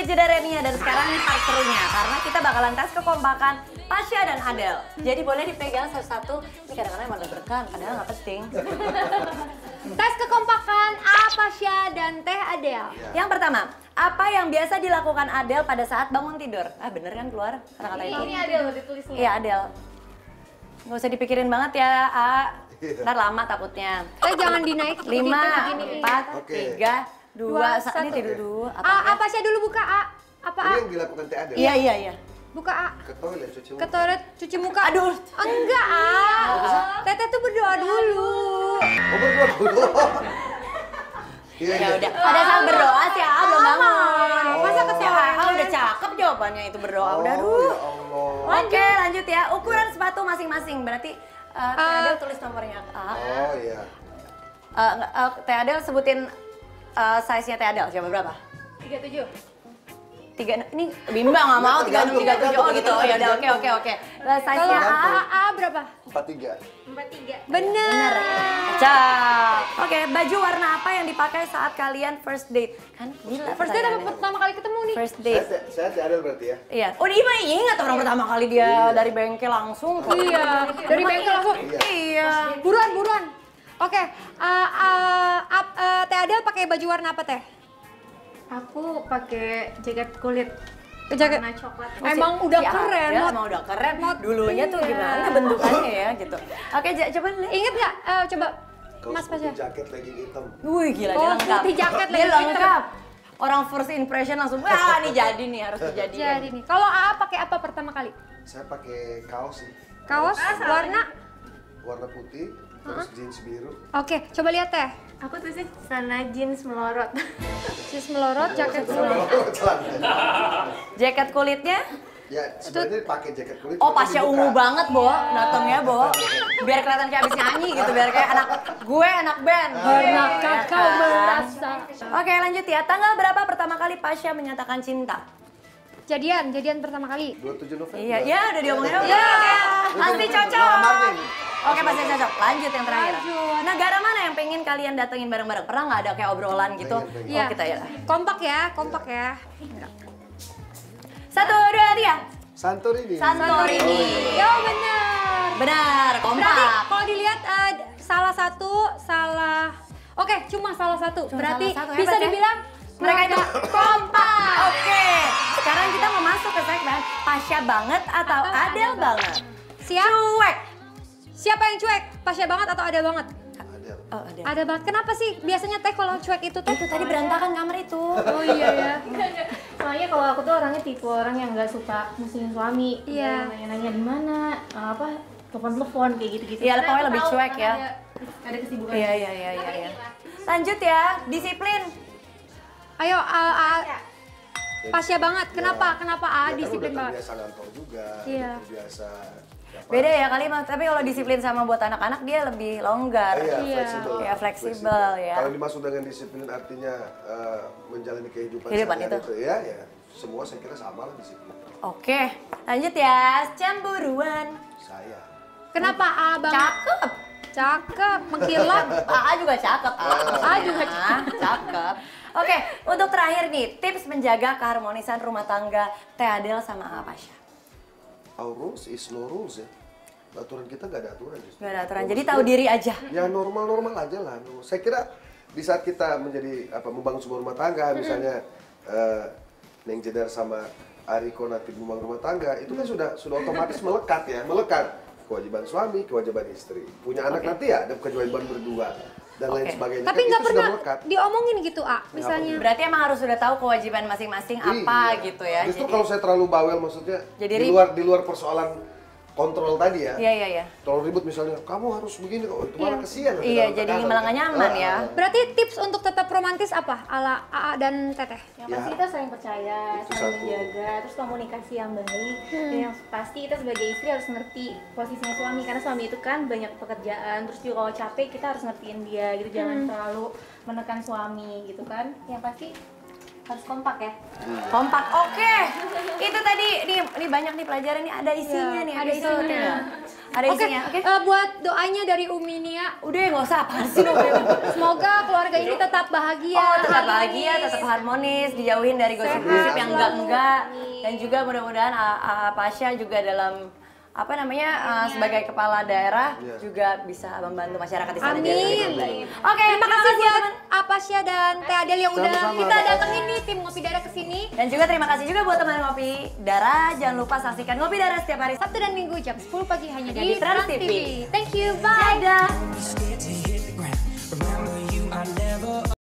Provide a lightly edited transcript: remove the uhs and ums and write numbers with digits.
jeda Renia dan sekarang nih part serunya karena kita bakalan tes kekompakan Pasha dan Adele. Jadi boleh dipegang satu-satu. Ini kadang-kadang emang deg-degan, padahal nggak penting. Tes kekompakan A, Pasha dan Teh Adele. Yang pertama, apa yang biasa dilakukan Adele pada saat bangun tidur? Ah bener kan keluar kata-kata itu? Ini Adele udah ditulisnya. Iya Adele. Nggak usah dipikirin banget ya A. Ntar lama takutnya. Teh jangan dinaikin. 5, 4, 3, 2, 1. Ini tidur dulu. A, Pasha dulu buka A. Apa A? Ini yang dilakukan Teh Adele? Iya. Buka A. Ke toilet cuci muka. Ke toilet cuci muka. Aduh. Enggak A. Teteh tuh berdoa dulu. Oh berdoa dulu. Iya, Ya udah. Pada saat berdoa sih A belum bangun. Masa ke toilet? A udah cakep jawabannya itu berdoa. Udah Oh, aduh. ya Allah. Oke lanjut ya. Ukuran sepatu masing-masing. Berarti Teh Adele tulis nomornya A. Oh iya. Teh Adele sebutin size-nya Teh Adele. Siapa berapa? 37. 3, ini bimbang nggak mau 36, 37, oh gitu, oh ya udah oke. Size-nya A berapa? 43. 43. Bener. Cak. Oke, baju warna apa yang dipakai saat kalian first date? Kan gila. First date apa pertanyaannya. pertama kali ketemu nih? First date. Saya Teh Adele berarti ya? Iya. Oh dia mah ingat orang pertama kali dia dari bengkel langsung. kok. Iya, dari bengkel langsung. Iya. Buruan. Oke, Teh Adele pakai baju warna apa Teh? Aku pakai jaket kulit Jaket. warna coklat. Emang udah Ya, keren, ya, Mot. emang udah keren. Dulunya tuh gimana bentukannya ya gitu. Oke, coba lihat. Ingat nggak? Coba Kaos Mas putih, Pasha. jaket legging hitam. Wih gila dia Oh, lengkap. putih jaket Dia lagi lengkap. Orang first impression langsung, wah ini jadi nih harus dijadiin. Jadi nih, kalau A pakai apa pertama kali? Saya pakai kaos sih. Kaos warna? Warna putih, terus jeans biru. Oke, coba lihat Teh. Aku tuh sih celana jeans melorot. Sis melorot, jaket melorot. Oh, celana. Jaket kulitnya? Ya, sebenarnya pakai jaket kulit. Oh tapi Pasha dibuka. ungu banget, Bo. Datangnya, Bo. Biar kelihatan kayak abis nyanyi gitu, biar kayak anak band. Karena Ya kakak kan? merasa. Oke, lanjut ya. Tanggal berapa pertama kali Pasha menyatakan cinta? Jadian pertama kali. 27 November. Iya, ya udah diomongin. Ya, pasti cocok. Kamarnya ini. Oke, pasti cocok. Lanjut yang terakhir. Lanjut. Negara mana yang pengen kalian datengin bareng-bareng? Pernah nggak ada kayak obrolan gitu? Pengen. Oh, kita ya. Kompak ya. 1, 2, 3. Santorini. Santorini. Yo benar. Benar, Berarti kompak. kalau dilihat Oke, cuma salah satu. Cuma Berarti salah satu, bisa hebat ya. dibilang Mereka itu kompak. Oke, sekarang kita mau masuk ke segmen Pasha banget atau Adele banget. Cuek. Siapa yang cuek? Pasha banget atau Adele banget? Adele. Oh, Adele. Ada banget. Kenapa sih biasanya Teh kalau cuek itu Teh? Itu tadi berantakan kamar itu. Oh iya ya. Soalnya kalau aku tuh orangnya tipe orang yang nggak suka musingin suami. Iya. Nanya-nanya di mana, telepon-telepon kayak gitu-gitu. Iya, Karena pokoknya aku lebih tahu cuek ya. Ada kesibukan. Iya. Lanjut ya, disiplin. Ayo Pasha banget. Kenapa? Kenapa A Ya, disiplin kan udah banget? terbiasa ngantor juga. Iya. udah terbiasa. Beda ya kali mah, tapi kalau disiplin sama buat anak-anak dia lebih longgar. Iya, Iya. fleksibel. Ya, fleksibel, ya. Kalau dimaksud dengan disiplin artinya menjalani kehidupan Kehidupan sehari-hari ya semua saya kira sama lah disiplin. Oke, lanjut ya, cemburuan. Saya. Kenapa A banget? Cakep, mengkilat. AA juga cakep. A juga Cakep. Oke, untuk terakhir nih, tips menjaga keharmonisan rumah tangga Teh Adele sama AA Pasha. Our rules is no rules ya. Aturan kita gak ada aturan. Gak ada aturan, jadi tahu diri aja. Ya normal-normal aja lah. Saya kira di saat kita menjadi membangun sebuah rumah tangga, misalnya Neng Jedar sama Ariko nanti membangun rumah tangga, itu kan sudah otomatis melekat kewajiban suami, kewajiban istri. Punya anak nanti ya ada kewajiban berdua dan lain sebagainya. Tapi Kan nggak itu sudah pernah melekat. diomongin gitu A, misalnya. Berarti emang harus sudah tahu kewajiban masing-masing apa Iya. gitu ya. Justru kalau saya terlalu bawel maksudnya Jadi di luar persoalan kontrol tadi ya. Iya. Kalau ribut misalnya, kamu harus begini, oh, itu malah kesian. nanti Iya, dalam jadi tekanan. malah nggak nyaman ya. Berarti tips untuk tetap romantis apa? Ala AA dan Teteh. Yang pasti kita saling percaya, Itu saling satu. menjaga, terus komunikasi yang baik. Dan yang pasti kita sebagai istri harus ngerti posisinya suami, karena suami itu kan banyak pekerjaan, terus juga kalau capek kita harus ngertiin dia gitu, jangan terlalu menekan suami gitu kan. Yang pasti harus kompak ya. Kompak, oke. Itu tadi, nih banyak nih pelajaran nih, ada isinya nih, ada episode isinya. ya. Ada isinya, oke? Buat doanya dari Umi Nia, Udah ya, nggak usah, apaan sih lo? semoga keluarga ini tetap bahagia. Oh, tetap bahagia, tetap harmonis, dijauhin dari gosip-gosip yang enggak-enggak. Dan juga mudah-mudahan Pasha juga dalam sebagai kepala daerah juga bisa membantu masyarakat di sana. Amin. Oke, Terima kasih buat teman-teman. Apasya dan Teh Adel yang udah Sama-sama. kita datengin nih tim Ngopi Dara kesini. Dan juga terima kasih juga buat teman Ngopi Dara. Jangan lupa saksikan Ngopi Dara setiap hari Sabtu dan Minggu jam 10 pagi hanya Hanya di di Trans Trans TV. TV. Thank you, bye. Dadah. scared to hit the ground. Remember you, I never